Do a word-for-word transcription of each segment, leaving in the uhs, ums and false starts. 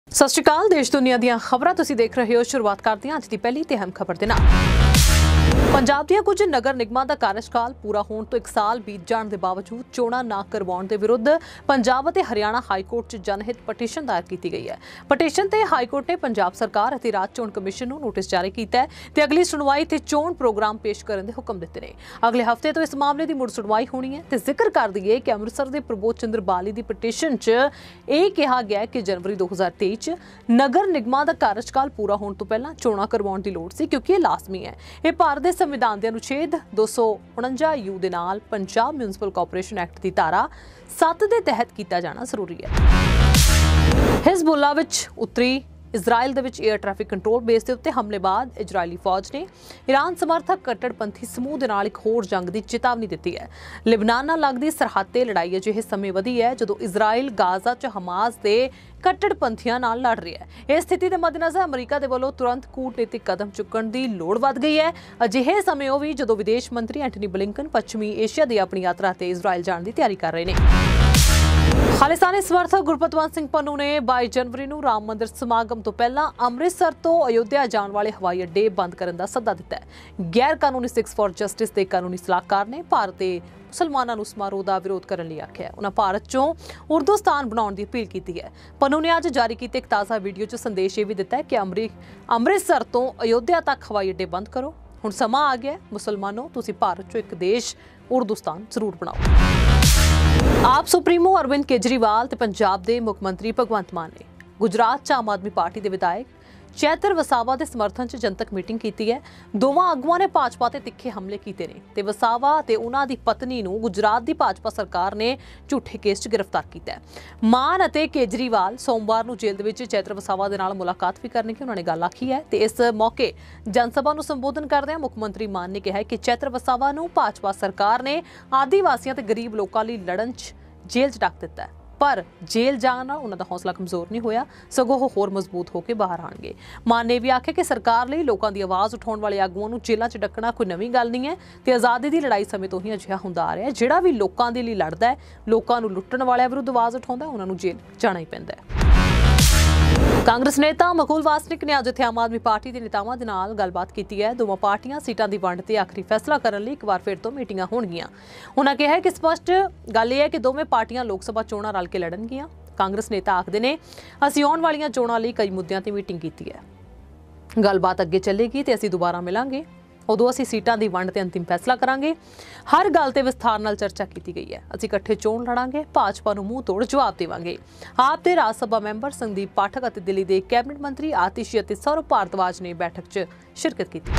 सत श्री अकाल। देश दुनिया ਦੀਆਂ ਖਬਰਾਂ ਤੁਸੀਂ ਦੇਖ ਰਹੇ ਹੋ। ਸ਼ੁਰੂਆਤ ਕਰਦੇ ਹਾਂ ਅੱਜ ਦੀ ਪਹਿਲੀ ਤੇ ਅਹਿਮ ਖਬਰ ਦੇ ਨਾਲ। ਪੰਜਾਬ ਦੀਆਂ ਕੁਝ ਨਗਰ ਨਿਗਮਾਂ ਦਾ ਕਾਰਜਕਾਲ ਪੂਰਾ ਹੋਣ ਤੋਂ ਇੱਕ ਸਾਲ ਬੀਤ ਜਾਣ ਦੇ ਬਾਵਜੂਦ ਚੋਣਾਂ ਨਾ ਕਰਵਾਉਣ ਦੇ ਵਿਰੁੱਧ ਪੰਜਾਬ ਅਤੇ ਹਰਿਆਣਾ ਹਾਈ ਕੋਰਟ 'ਚ ਜਨਹਿਤ ਪਟੀਸ਼ਨ ਦਾਇਰ ਕੀਤੀ ਗਈ ਹੈ। ਪਟੀਸ਼ਨ ਤੇ ਹਾਈ ਕੋਰਟ ਨੇ ਪੰਜਾਬ ਸਰਕਾਰ ਅਤੇ ਰਾਜ ਚੋਣ ਕਮਿਸ਼ਨ ਨੂੰ ਨੋਟਿਸ ਜਾਰੀ ਕੀਤਾ ਹੈ ਤੇ ਅਗਲੀ ਸੁਣਵਾਈ ਤੇ ਚੋਣ ਪ੍ਰੋਗਰਾਮ ਪੇਸ਼ ਕਰਨ ਦੇ ਹੁਕਮ ਦਿੱਤੇ ਨੇ। ਅਗਲੇ ਹਫ਼ਤੇ ਤੋਂ ਇਸ ਮਾਮਲੇ ਦੀ ਮੁੜ ਸੁਣਵਾਈ ਹੋਣੀ ਹੈ ਤੇ ਜ਼ਿਕਰ ਕਰ ਦਈਏ ਕਿ ਅੰਮ੍ਰਿਤਸਰ ਦੇ ਪ੍ਰਬੋਧ ਚੰਦਰ ਬਾਲੀ ਦੀ ਪਟੀਸ਼ਨ 'ਚ ਇਹ ਕਿਹਾ ਗਿਆ ਕਿ ਜਨਵਰੀ ਦੋ ਹਜ਼ਾਰ ਤੇਈ 'ਚ ਨਗਰ ਨਿਗਮਾਂ ਦਾ ਕਾਰਜਕਾਲ ਪੂਰਾ ਹੋਣ ਤੋਂ ਪਹਿਲਾਂ ਚੋਣਾਂ ਕਰਵਾਉਣ ਦੀ ਲੋੜ ਸੀ ਕਿਉਂਕਿ ਇਹ ਲਾਜ਼ਮੀ ਹੈ। ਇਹ ਭਾਰਤ ਦੇ ਸੰਵਿਧਾਨ ਦੇ ਅਨੁਛੇਦ ਦੋ ਸੌ ਉਣੰਜਾ ਯੂ ਦੇ ਨਾਲ ਪੰਜਾਬ ਮਿਊਨਿਸਪਲ ਕਾਰਪੋਰੇਸ਼ਨ ਐਕਟ ਦੀ ਧਾਰਾ ਸੱਤ ਦੇ ਤਹਿਤ ਕੀਤਾ ਜਾਣਾ ਜ਼ਰੂਰੀ ਹੈ। ਹਿਜ਼ਬੁੱਲਾ ਵਿੱਚ ਉੱਤਰੀ ਇਜ਼ਰਾਈਲ ਦੇ ਵਿੱਚ ਏਅਰ ਟ੍ਰੈਫਿਕ ਕੰਟਰੋਲ ਬੇਸ ਦੇ ਉੱਤੇ ਹਮਲੇ ਬਾਅਦ ਇਜ਼ਰਾਈਲੀ ਫੌਜ ਨੇ ਈਰਾਨ ਸਮਰਥਕ ਕੱਟੜਪੰਥੀ ਸਮੂਹ ਦੇ ਨਾਲ ਇੱਕ ਹੋਰ ਜੰਗ ਦੀ ਚੇਤਾਵਨੀ ਦਿੱਤੀ ਹੈ। ਲਿਬਨਾਨ ਨਾਲ ਲੱਗਦੀ ਸਰਹੱਦ ਤੇ ਲੜਾਈ ਅਜਿਹੇ ਸਮੇਂ ਵਧੀ ਹੈ ਜਦੋਂ ਇਜ਼ਰਾਈਲ ਗਾਜ਼ਾ 'ਚ ਹਮਾਸ ਦੇ ਕੱਟੜਪੰਥੀਆਂ ਨਾਲ ਲੜ ਰਿਹਾ ਹੈ। ਇਸ ਸਥਿਤੀ ਦੇ ਮੱਦੇਨਜ਼ਰ ਅਮਰੀਕਾ ਦੇ ਵੱਲੋਂ ਤੁਰੰਤ ਕੂਟਨੀਤਿਕ ਕਦਮ ਚੁੱਕਣ ਦੀ ਲੋੜ ਵੱਧ ਗਈ ਹੈ। ਅਜਿਹੇ ਸਮੇਂ ਉਹ ਵੀ ਜਦੋਂ ਵਿਦੇਸ਼ ਮੰਤਰੀ ਐਂਟਨੀ ਬਲਿੰਕਨ ਪੱਛਮੀ ਏਸ਼ੀਆ ਦੀ ਆਪਣੀ ਯਾਤਰਾ ਤੇ ਇਜ਼ਰਾਈਲ ਜਾਣ ਦੀ ਤਿਆਰੀ ਕਰ ਰਹੇ ਨੇ। ਖਾਲਿਸਤਾਨੀ ਸਮਰਥਕ ਗੁਰਪਤਵੰਤ ਸਿੰਘ ਪੰਨੂ ਨੇ ਬਾਈ ਜਨਵਰੀ ਨੂੰ ਰਾਮ ਮੰਦਿਰ ਸਮਾਗਮ ਤੋਂ ਪਹਿਲਾਂ ਅੰਮ੍ਰਿਤਸਰ ਤੋਂ ਅਯੋਧਿਆ ਜਾਣ ਵਾਲੇ ਹਵਾਈ ਅੱਡੇ ਬੰਦ ਕਰਨ ਦਾ ਸੱਦਾ ਦਿੱਤਾ ਹੈ। ਗੈਰ ਕਾਨੂੰਨੀ ਸਿੱਖਸ ਫਾਰ ਜਸਟਿਸ ਦੇ ਕਾਨੂੰਨੀ ਸਲਾਹਕਾਰ ਨੇ ਭਾਰਤ ਦੇ ਮੁਸਲਮਾਨਾਂ ਨੂੰ ਸਮਾਰੋਹ ਦਾ ਵਿਰੋਧ ਕਰਨ ਲਈ ਆਖਿਆ। ਉਹਨਾਂ ਭਾਰਤ 'ਚੋਂ ਉਰਦੂਸਤਾਨ ਬਣਾਉਣ ਦੀ ਅਪੀਲ ਕੀਤੀ ਹੈ। ਪੰਨੂ ਨੇ ਅੱਜ ਜਾਰੀ ਕੀਤੇ ਇੱਕ ਤਾਜ਼ਾ ਵੀਡੀਓ 'ਚ ਸੰਦੇਸ਼ ਇਹ ਵੀ ਦਿੱਤਾ ਹੈ ਕਿ ਅੰਮ੍ਰਿਤਸਰ ਤੋਂ ਅਯੋਧਿਆ ਤੱਕ ਹਵਾਈ ਅੱਡੇ ਬੰਦ ਕਰੋ। ਹੁਣ ਸਮਾਂ ਆ ਗਿਆ ਮੁਸਲਮਾਨੋ, ਤੁਸੀਂ ਭਾਰਤ 'ਚੋਂ ਇੱਕ ਦੇਸ਼ ਉਰਦੂਸਤਾਨ ਜ਼ਰੂਰ ਬਣਾਓ। ਆਪ ਸੁਪਰੀਮੋ ਅਰਵਿੰਦ ਕੇਜਰੀਵਾਲ ਤੇ ਪੰਜਾਬ ਦੇ ਮੁੱਖ ਮੰਤਰੀ ਭਗਵੰਤ ਮਾਨ ਨੇ ਗੁਜਰਾਤ 'ਚ ਆਮ ਆਦਮੀ ਪਾਰਟੀ ਦੇ ਵਿਧਾਇਕ ਚੈਤਰ ਵਸਾਵਾ ਦੇ ਸਮਰਥਨ 'ਚ ਜਨਤਕ ਮੀਟਿੰਗ ਕੀਤੀ ਹੈ। ਦੋਵਾਂ ਆਗੂਆਂ ਨੇ ਭਾਜਪਾ ਤੇ ਤਿੱਖੇ ਹਮਲੇ ਕੀਤੇ ਨੇ ਤੇ ਵਸਾਵਾ ਤੇ ਉਹਨਾਂ ਦੀ ਪਤਨੀ ਨੂੰ ਗੁਜਰਾਤ ਦੀ ਭਾਜਪਾ ਸਰਕਾਰ ਨੇ ਝੂਠੇ ਕੇਸ 'ਚ ਗ੍ਰਿਫਤਾਰ ਕੀਤਾ ਹੈ। ਮਾਨ ਅਤੇ ਕੇਜਰੀਵਾਲ ਸੋਮਵਾਰ ਨੂੰ ਜੇਲ੍ਹ ਦੇ ਵਿੱਚ ਚੈਤਰ ਵਸਾਵਾ ਦੇ ਨਾਲ ਮੁਲਾਕਾਤ ਵੀ ਕਰਨਗੇ, ਉਹਨਾਂ ਨੇ ਗੱਲ ਆਖੀ ਹੈ ਤੇ ਇਸ ਮੌਕੇ ਜਨ ਸਭਾ ਨੂੰ ਸੰਬੋਧਨ ਕਰਦਿਆਂ ਮੁੱਖ ਮੰਤਰੀ ਮਾਨ ਨੇ ਕਿਹਾ ਕਿ ਚੈਤਰ ਵਸਾਵਾ ਨੂੰ ਭਾਜਪਾ ਸਰਕਾਰ ਨੇ ਆਦੀਵਾਸੀਆਂ ਤੇ ਗਰੀਬ ਲੋਕਾਂ ਲਈ ਲੜਨ 'ਚ ਜੇਲ੍ਹ 'ਚ ਡੱਕ ਦਿੱਤਾ ਹੈ, ਪਰ ਜੇਲ੍ਹ ਜਾਣ ਨਾਲ ਉਹਨਾਂ ਦਾ ਹੌਸਲਾ ਕਮਜ਼ੋਰ ਨਹੀਂ ਹੋਇਆ, ਸਗੋਂ ਉਹ ਹੋਰ ਮਜ਼ਬੂਤ ਹੋ ਕੇ ਬਾਹਰ ਆਣਗੇ। ਮਾਨ ਨੇ ਵੀ ਆਖਿਆ ਕਿ ਸਰਕਾਰ ਲਈ ਲੋਕਾਂ ਦੀ ਆਵਾਜ਼ ਉਠਾਉਣ ਵਾਲੇ ਆਗੂਆਂ ਨੂੰ ਜੇਲ੍ਹਾਂ 'ਚ ਡੱਕਣਾ ਕੋਈ ਨਵੀਂ ਗੱਲ ਨਹੀਂ ਹੈ ਤੇ ਆਜ਼ਾਦੀ ਦੀ ਲੜਾਈ ਸਮੇਂ ਤੋਂ ਹੀ ਅਜਿਹਾ ਹੁੰਦਾ ਆ ਰਿਹਾ। ਜਿਹੜਾ ਵੀ ਲੋਕਾਂ ਦੇ ਲਈ ਲੜਦਾ ਹੈ, ਲੋਕਾਂ ਨੂੰ ਲੁੱਟਣ ਵਾਲਿਆਂ ਵਿਰੁੱਧ ਆਵਾਜ਼ ਉਠਾਉਂਦਾ, ਉਹਨਾਂ ਨੂੰ ਜੇਲ੍ਹ ਜਾਣਾ ਹੀ ਪੈਂਦਾ ਹੈ। ਕਾਂਗਰਸ ਨੇਤਾ ਮਕੂਲ ਵਾਸਨਿਕ ਨੇ ਅੱਜ ਇੱਥੇ ਆਮ ਆਦਮੀ ਪਾਰਟੀ ਦੇ ਨੇਤਾਵਾਂ ਦੇ ਨਾਲ ਗੱਲਬਾਤ ਕੀਤੀ ਹੈ। ਦੋਵਾਂ ਪਾਰਟੀਆਂ ਸੀਟਾਂ ਦੀ ਵੰਡ ਤੇ ਆਖਰੀ ਫੈਸਲਾ ਕਰਨ ਲਈ ਇੱਕ ਵਾਰ ਫਿਰ ਤੋਂ ਮੀਟਿੰਗਾਂ ਹੋਣਗੀਆਂ। ਉਹਨਾਂ ਕਿਹਾ ਕਿ ਸਪਸ਼ਟ ਗੱਲ ਇਹ ਹੈ ਕਿ ਦੋਵੇਂ ਪਾਰਟੀਆਂ ਲੋਕ ਸਭਾ ਚੋਣਾਂ ਰਲ ਕੇ ਲੜਨਗੀਆਂ। ਕਾਂਗਰਸ ਨੇਤਾ ਆਖਦੇ ਨੇ, ਅਸੀਂ ਆਉਣ ਵਾਲੀਆਂ ਚੋਣਾਂ ਲਈ ਕਈ ਮੁੱਦਿਆਂ ਤੇ ਮੀਟਿੰਗ ਕੀਤੀ ਹੈ, ਗੱਲਬਾਤ ਅੱਗੇ ਚੱਲੇਗੀ ਤੇ ਅਸੀਂ ਦੁਬਾਰਾ ਮਿਲਾਂਗੇ, ਉਦੋਂ ਅਸੀਂ ਸੀਟਾਂ ਦੀ ਵੰਡ ਤੇ ਅੰਤਿਮ ਫੈਸਲਾ ਕਰਾਂਗੇ। ਹਰ ਗੱਲ ਤੇ ਵਿਸਥਾਰ ਨਾਲ ਚਰਚਾ ਕੀਤੀ ਗਈ ਹੈ। ਅਸੀਂ ਇਕੱਠੇ ਚੋਣ ਲੜਾਂਗੇ, ਭਾਜਪਾ ਨੂੰ ਮੂੰਹ ਤੋੜ ਜਵਾਬ ਦੇਵਾਂਗੇ। ਆਪ ਦੇ ਰਾਜ ਸਭਾ ਮੈਂਬਰ ਸੰਦੀਪ ਪਾਠਕ ਅਤੇ ਦਿੱਲੀ ਦੇ ਕੈਬਨਿਟ ਮੰਤਰੀ ਆਤਿਸ਼ੀ ਅਤੇ ਸੌਰਵ ਭਾਰਦਵਾਜ ਨੇ ਬੈਠਕ 'ਚ ਸ਼ਿਰਕਤ ਕੀਤੀ।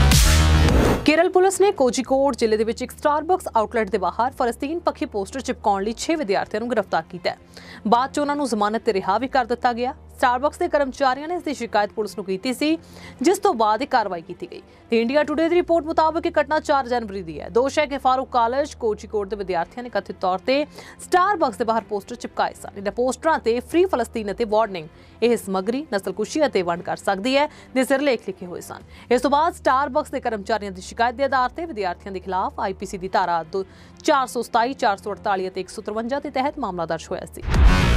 ਕੇਰਲ ਪੁਲਿਸ ਨੇ ਕੋਝੀਕੋਡ ਜ਼ਿਲ੍ਹੇ ਦੇ ਵਿੱਚ ਇੱਕ ਸਟਾਰਬਕਸ ਆਊਟਲੈਟ ਦੇ ਬਾਹਰ ਫਲਸਤੀਨ ਪੱਖੀ ਪੋਸਟਰ ਚਿਪਕਾਉਣ ਲਈ ਛੇ ਵਿਦਿਆਰਥੀਆਂ ਨੂੰ ਗ੍ਰਿਫਤਾਰ ਕੀਤਾ ਹੈ। ਬਾਅਦ 'ਚ ਉਹਨਾਂ ਨੂੰ ਜ਼ਮਾਨਤ ਤੇ ਰਿਹਾ ਵੀ ਕਰ ਦਿੱਤਾ ਗਿਆ। ਸਟਾਰਬਕਸ ਦੇ ਕਰਮਚਾਰੀਆਂ ਨੇ ਇਸ ਦੀ ਸ਼ਿਕਾਇਤ ਪੁਲਿਸ ਨੂੰ ਕੀਤੀ ਸੀ, ਜਿਸ ਤੋਂ ਬਾਅਦ ਇਹ ਕਾਰਵਾਈ ਕੀਤੀ ਗਈ ਤੇ ਇੰਡੀਆ ਟੁਡੇ ਦੀ ਰਿਪੋਰਟ ਮੁਤਾਬਕ ਇਹ ਘਟਨਾ ਚਾਰ ਜਨਵਰੀ ਦੀ ਹੈ। ਦੋਸ਼ ਹੈ ਕਿ ਫਾਰੂਕ ਕਾਲਜ ਕੋਝੀਕੋਡ ਦੇ ਵਿਦਿਆਰਥੀਆਂ ਨੇ ਕਥਿਤ ਤੌਰ ਤੇ ਸਟਾਰਬਕਸ ਦੇ ਬਾਹਰ ਪੋਸਟਰ ਚਿਪਕਾਏ ਸਨ। ਇਹਨਾਂ ਪੋਸਟਰਾਂ ਤੇ ਫ੍ਰੀ ਫਲਸਤੀਨ ਅਤੇ ਵਾਰਨਿੰਗ, ਇਹ ਸਮੱਗਰੀ ਨਸਲਕੁਸ਼ੀ ਅਤੇ ਵੰਡ ਕਰ ਸਕਦੀ ਹੈ ਦੇ ਸਿਰਲੇਖ ਲਿਖੇ ਹੋਏ ਸਨ। ਇਸ ਤੋਂ ਬਾਅਦ ਸਟਾਰਬਕਸ ਦੇ ਕਰਮਚਾਰੀਆਂ ਦੀ ਸ਼ਿਕਾਇਤ ਦੇ ਆਧਾਰ ਤੇ ਵਿਦਿਆਰਥੀਆਂ ਦੇ ਖਿਲਾਫ ਆਈ ਪੀ ਸੀ ਦੀ ਧਾਰਾ ਚਾਰ ਸੌ ਸਤਾਈ, ਚਾਰ ਸੌ ਅੜਤਾਲੀ ਅਤੇ ਇੱਕ ਸੌ ਤਰਵੰਜਾ ਦੇ ਤਹਿਤ ਮਾਮਲਾ ਦਰਜ ਹੋਇਆ ਸੀ।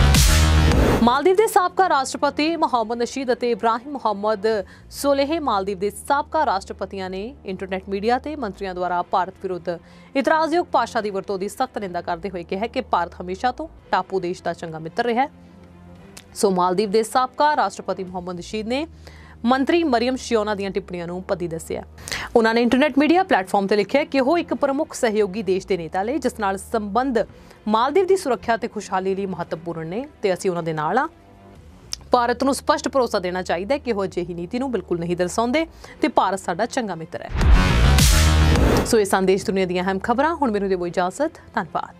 ਮਾਲਦੀਵ ਦੇ ਸਾਬਕਾ ਰਾਸ਼ਟਰਪਤੀ ਮੁਹੰਮਦ ਨਸ਼ੀਦ ਅਤੇ ਇਬਰਾਹਿਮ ਮੁਹੰਮਦ ਸੋਲੇਹ ਮਾਲਦੀਵ ਦੇ ਸਾਬਕਾ ਰਾਸ਼ਟਰਪਤੀਆਂ ਨੇ ਇੰਟਰਨੈਟ ਮੀਡੀਆ ਤੇ ਮੰਤਰੀਆਂ ਦੁਆਰਾ ਭਾਰਤ ਵਿਰੁੱਧ ਇਤਰਾਜ਼ਯੋਗ ਭਾਸ਼ਾ ਦੀ ਵਰਤੋਂ ਦੀ ਸਖਤ ਨਿੰਦਾ ਕਰਦੇ ਹੋਏ ਕਿਹਾ ਕਿ ਭਾਰਤ ਹਮੇਸ਼ਾ ਤੋਂ ਟਾਪੂ ਦੇਸ਼ ਦਾ ਚੰਗਾ ਮਿੱਤਰ ਰਿਹਾ ਹੈ। ਸੋ ਮਾਲਦੀਵ ਦੇ ਸਾਬਕਾ ਰਾਸ਼ਟਰਪਤੀ ਮੁਹੰਮਦ ਨਸ਼ੀਦ ਨੇ ਮੰਤਰੀ ਮਰੀਮ ਸ਼ਿਓਨਾ ਦੀਆਂ ਟਿੱਪਣੀਆਂ ਨੂੰ ਪੱਦੀ ਦੱਸਿਆ। ਉਹਨਾਂ ਨੇ ਇੰਟਰਨੈਟ ਮੀਡੀਆ ਪਲੇਟਫਾਰਮ ਤੇ ਲਿਖਿਆ ਕਿ ਉਹ ਇੱਕ ਪ੍ਰਮੁੱਖ ਸਹਿਯੋਗੀ ਦੇਸ਼ ਦੇ ਨੇਤਾ ਲਈ ਜਿਸ ਨਾਲ ਸੰਬੰਧ ਮਾਲਦੀਵ ਦੀ ਸੁਰੱਖਿਆ ਤੇ ਖੁਸ਼ਹਾਲੀ ਲਈ ਮਹੱਤਵਪੂਰਨ ਨੇ ਤੇ ਅਸੀਂ ਉਹਨਾਂ ਦੇ ਨਾਲ ਆ। ਭਾਰਤ ਨੂੰ ਸਪਸ਼ਟ ਭਰੋਸਾ ਦੇਣਾ ਚਾਹੀਦਾ ਹੈ ਕਿ ਉਹ ਅਜਿਹੀ ਨੀਤੀ ਨੂੰ ਬਿਲਕੁਲ ਨਹੀਂ ਦਰਸਾਉਂਦੇ ਤੇ ਭਾਰਤ ਸਾਡਾ ਚੰਗਾ ਮਿੱਤਰ ਹੈ। ਸੋ ਇਹ ਸੰਦੇਸ਼ ਦੁਨੀਆ ਦੀਆਂ ਅਹਿਮ ਖਬਰਾਂ। ਹੁਣ ਮੈਨੂੰ ਦਿਓ ਇਜਾਜ਼ਤ। ਧੰਨਵਾਦ।